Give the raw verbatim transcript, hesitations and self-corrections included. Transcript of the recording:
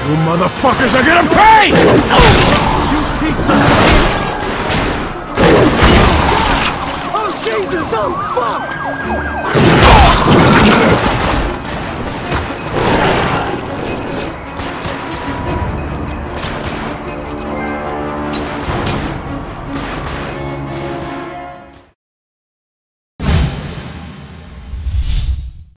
You motherfuckers are gonna pay! You piece of shit! Oh, Jesus! Oh, fuck!